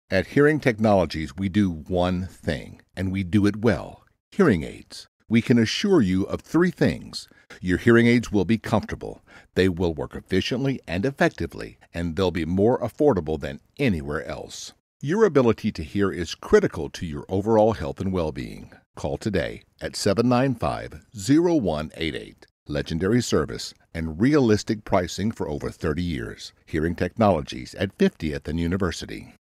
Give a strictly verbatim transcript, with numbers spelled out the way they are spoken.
At Hearing Technologies, we do one thing, and we do it well: hearing aids. We can assure you of three things. Your hearing aids will be comfortable, they will work efficiently and effectively, and they'll be more affordable than anywhere else. Your ability to hear is critical to your overall health and well-being. Call today at seven nine five, zero one eight eight. Legendary service and realistic pricing for over thirty years. Hearing Technologies at fiftieth and University.